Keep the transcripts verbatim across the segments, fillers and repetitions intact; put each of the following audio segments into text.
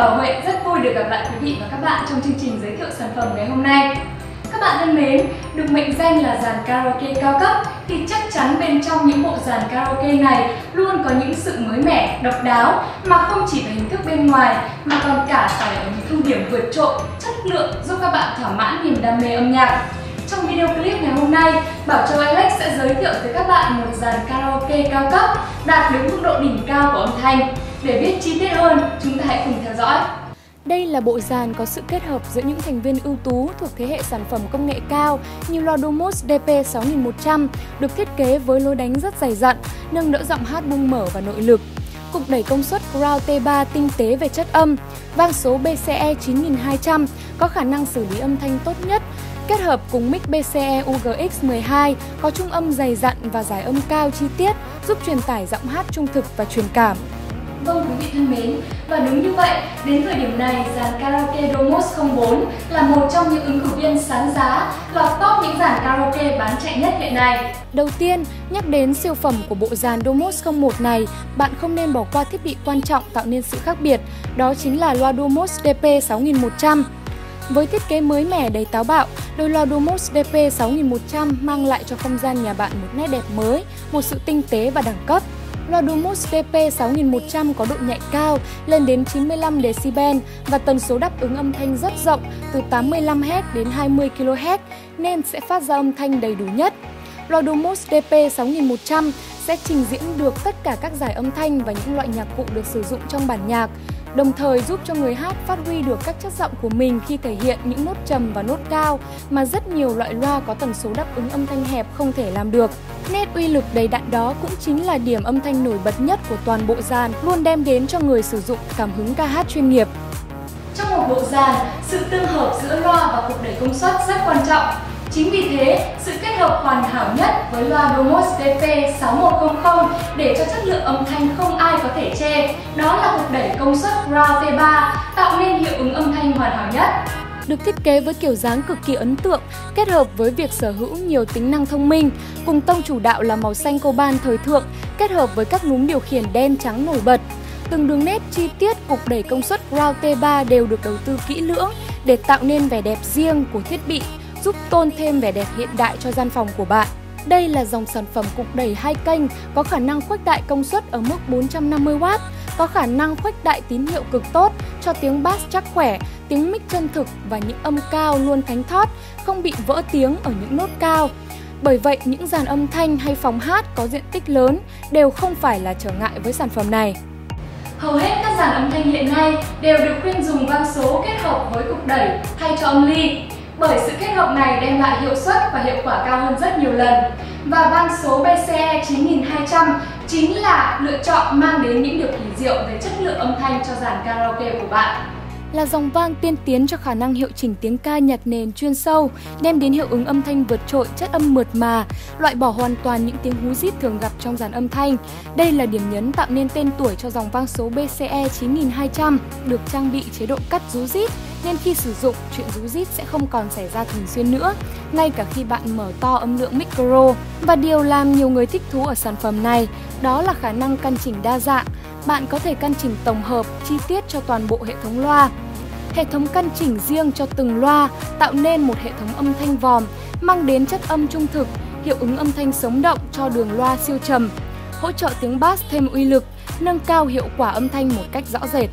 Bảo Huệ rất vui được gặp lại quý vị và các bạn trong chương trình giới thiệu sản phẩm ngày hôm nay. Các bạn thân mến, được mệnh danh là dàn karaoke cao cấp thì chắc chắn bên trong những bộ dàn karaoke này luôn có những sự mới mẻ, độc đáo mà không chỉ về hình thức bên ngoài mà còn cả phải ở những ưu điểm vượt trội, chất lượng giúp các bạn thỏa mãn niềm đam mê âm nhạc. Trong video clip ngày hôm nay, Bảo Châu Alex sẽ giới thiệu tới các bạn một dàn karaoke cao cấp đạt đến mức độ đỉnh cao của âm thanh. Để biết chi tiết hơn, chúng ta hãy cùng theo dõi. Đây là bộ dàn có sự kết hợp giữa những thành viên ưu tú thuộc thế hệ sản phẩm công nghệ cao như loa Domus D P sáu nghìn một trăm, được thiết kế với lối đánh rất dày dặn, nâng đỡ giọng hát bung mở và nội lực. Cục đẩy công suất Ground T ba tinh tế về chất âm, vang số B C E chín nghìn hai trăm có khả năng xử lý âm thanh tốt nhất, kết hợp cùng mic B C E U G X mười hai có trung âm dày dặn và giải âm cao chi tiết, giúp truyền tải giọng hát trung thực và truyền cảm. Vâng quý vị thân mến, và đúng như vậy, đến thời điểm này, dàn karaoke Domus không bốn là một trong những ứng cử viên sáng giá, lọt top những dàn karaoke bán chạy nhất hiện nay. Đầu tiên, nhắc đến siêu phẩm của bộ dàn Domus không một này, bạn không nên bỏ qua thiết bị quan trọng tạo nên sự khác biệt, đó chính là loa Domus D P sáu nghìn một trăm. Với thiết kế mới mẻ đầy táo bạo, đôi loa Domus D P sáu nghìn một trăm mang lại cho không gian nhà bạn một nét đẹp mới, một sự tinh tế và đẳng cấp. Loa Domus D P sáu nghìn một trăm có độ nhạy cao lên đến chín mươi lăm decibel và tần số đáp ứng âm thanh rất rộng từ tám mươi lăm héc đến hai mươi ki lô héc nên sẽ phát ra âm thanh đầy đủ nhất. Loa Domus D P sáu nghìn một trăm sẽ trình diễn được tất cả các dải âm thanh và những loại nhạc cụ được sử dụng trong bản nhạc, đồng thời giúp cho người hát phát huy được các chất giọng của mình khi thể hiện những nốt trầm và nốt cao mà rất nhiều loại loa có tần số đáp ứng âm thanh hẹp không thể làm được. Nét uy lực đầy đặn đó cũng chính là điểm âm thanh nổi bật nhất của toàn bộ dàn, luôn đem đến cho người sử dụng cảm hứng ca hát chuyên nghiệp. Trong một bộ dàn, sự tương hợp giữa loa và cục đẩy công suất rất quan trọng. Chính vì thế, sự kết hợp hoàn hảo nhất với loa Domus D P sáu một không không để cho chất lượng âm thanh không ai có thể chê, đó là cục đẩy công suất Ground T ba, tạo nên hiệu ứng âm thanh hoàn hảo nhất. Được thiết kế với kiểu dáng cực kỳ ấn tượng, kết hợp với việc sở hữu nhiều tính năng thông minh, cùng tông chủ đạo là màu xanh coban thời thượng, kết hợp với các núm điều khiển đen trắng nổi bật. Từng đường nét chi tiết cục đẩy công suất Ground T ba đều được đầu tư kỹ lưỡng để tạo nên vẻ đẹp riêng của thiết bị, giúp tôn thêm vẻ đẹp hiện đại cho gian phòng của bạn. Đây là dòng sản phẩm cục đẩy hai kênh có khả năng khuếch đại công suất ở mức bốn trăm năm mươi oát, có khả năng khuếch đại tín hiệu cực tốt cho tiếng bass chắc khỏe, tiếng mic chân thực và những âm cao luôn thánh thót, không bị vỡ tiếng ở những nốt cao. Bởi vậy, những dàn âm thanh hay phòng hát có diện tích lớn đều không phải là trở ngại với sản phẩm này. Hầu hết các dàn âm thanh hiện nay đều được khuyên dùng vang số kết hợp với cục đẩy thay cho âm ly. Bởi sự kết hợp này đem lại hiệu suất và hiệu quả cao hơn rất nhiều lần. Và vang số B C E chín nghìn hai trăm chính là lựa chọn mang đến những điều kỳ diệu về chất lượng âm thanh cho dàn karaoke của bạn. Là dòng vang tiên tiến cho khả năng hiệu chỉnh tiếng ca nhạc nền chuyên sâu, đem đến hiệu ứng âm thanh vượt trội, chất âm mượt mà, loại bỏ hoàn toàn những tiếng hú rít thường gặp trong dàn âm thanh. Đây là điểm nhấn tạo nên tên tuổi cho dòng vang số B C E chín nghìn hai trăm, được trang bị chế độ cắt rú rít, nên khi sử dụng, chuyện rú rít sẽ không còn xảy ra thường xuyên nữa, ngay cả khi bạn mở to âm lượng micro. Và điều làm nhiều người thích thú ở sản phẩm này, đó là khả năng căn chỉnh đa dạng. Bạn có thể căn chỉnh tổng hợp, chi tiết cho toàn bộ hệ thống loa. Hệ thống căn chỉnh riêng cho từng loa tạo nên một hệ thống âm thanh vòm, mang đến chất âm trung thực, hiệu ứng âm thanh sống động cho đường loa siêu trầm, hỗ trợ tiếng bass thêm uy lực, nâng cao hiệu quả âm thanh một cách rõ rệt.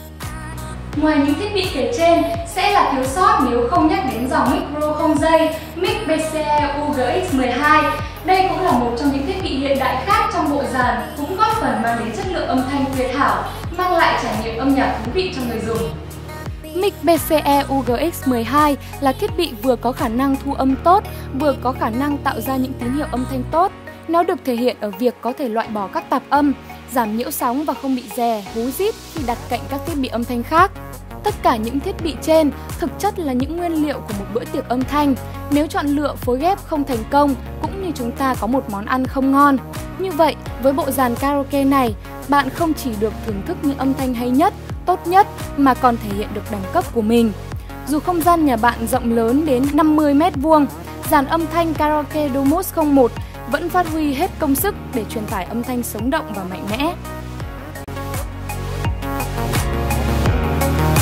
Ngoài những thiết bị kể trên, sẽ là thiếu sót nếu không nhắc đến dòng micro không dây, mic B C E U G X mười hai. Đây cũng là một trong những thiết bị hiện đại khác trong bộ dàn, cũng góp phần mang đến chất lượng âm thanh tuyệt hảo, mang lại trải nghiệm âm nhạc thú vị cho người dùng. Mic B C E U G X mười hai là thiết bị vừa có khả năng thu âm tốt, vừa có khả năng tạo ra những tín hiệu âm thanh tốt. Nó được thể hiện ở việc có thể loại bỏ các tạp âm, giảm nhiễu sóng và không bị rè, hú rít khi đặt cạnh các thiết bị âm thanh khác. Tất cả những thiết bị trên thực chất là những nguyên liệu của một bữa tiệc âm thanh. Nếu chọn lựa phối ghép không thành công, cũng như chúng ta có một món ăn không ngon. Như vậy, với bộ dàn karaoke này, bạn không chỉ được thưởng thức những âm thanh hay nhất, tốt nhất mà còn thể hiện được đẳng cấp của mình. Dù không gian nhà bạn rộng lớn đến năm mươi mét vuông, dàn âm thanh karaoke Domus không một vẫn phát huy hết công sức để truyền tải âm thanh sống động và mạnh mẽ.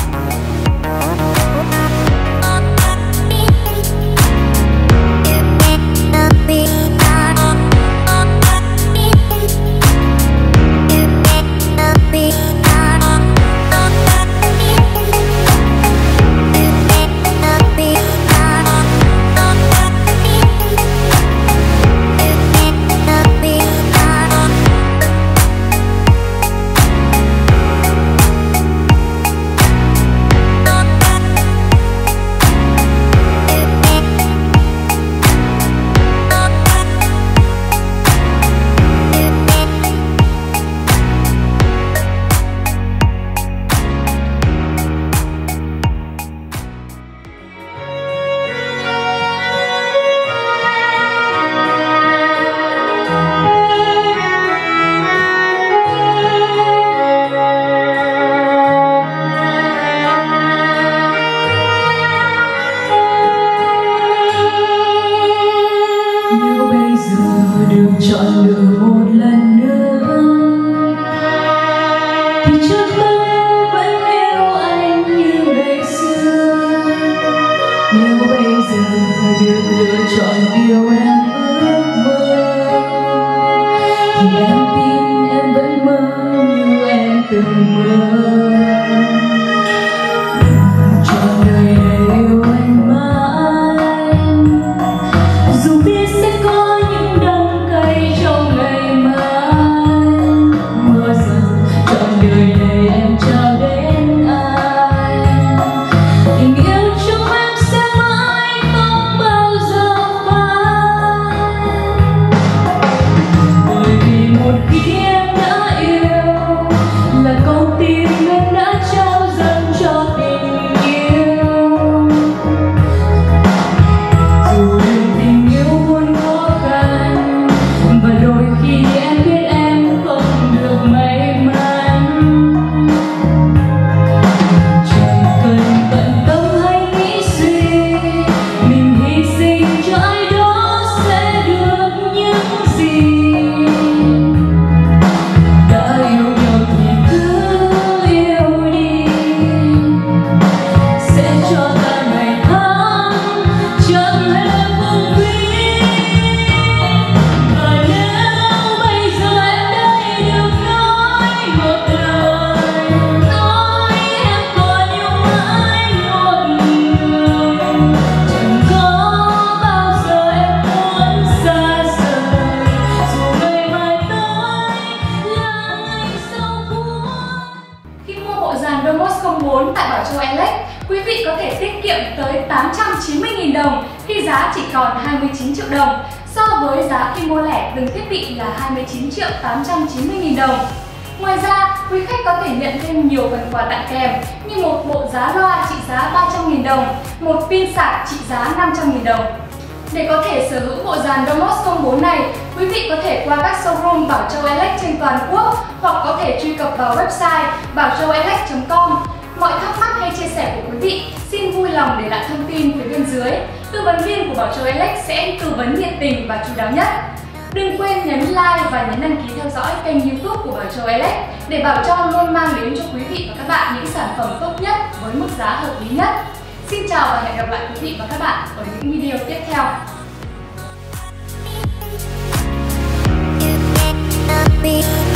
Bảo Châu Alex, quý vị có thể tiết kiệm tới tám trăm chín mươi nghìn đồng khi giá chỉ còn hai mươi chín triệu đồng, so với giá khi mua lẻ từng thiết bị là hai mươi chín triệu tám trăm chín mươi nghìn đồng. Ngoài ra, quý khách có thể nhận thêm nhiều phần quà tặng kèm như một bộ giá loa trị giá ba trăm nghìn đồng, một pin sạc trị giá năm trăm nghìn đồng. Để có thể sở hữu bộ dàn Domos không bốn này, quý vị có thể qua các showroom Bảo Châu Alex trên toàn quốc hoặc có thể truy cập vào website bảo châu alex chấm com. Mọi thắc mắc hay chia sẻ của quý vị xin vui lòng để lại thông tin phía bên dưới. Tư vấn viên của Bảo Châu Alex sẽ tư vấn nhiệt tình và chu đáo nhất. Đừng quên nhấn like và nhấn đăng ký theo dõi kênh YouTube của Bảo Châu Alex để Bảo Châu luôn mang đến cho quý vị và các bạn những sản phẩm tốt nhất với mức giá hợp lý nhất. Xin chào và hẹn gặp lại quý vị và các bạn ở những video tiếp theo.